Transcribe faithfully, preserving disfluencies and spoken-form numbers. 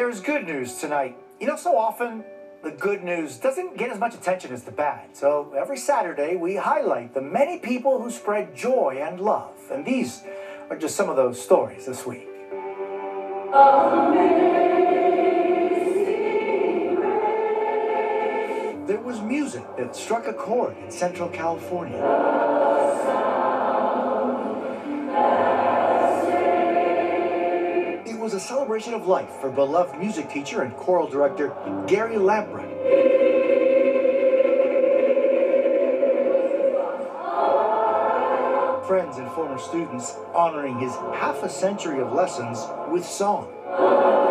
There's good news tonight. You know, so often the good news doesn't get as much attention as the bad. So every Saturday we highlight the many people who spread joy and love. And these are just some of those stories this week. There was music that struck a chord in Central California. It was a celebration of life for beloved music teacher and choral director Gary Lamprecht. Friends and former students honoring his half a century of lessons with song.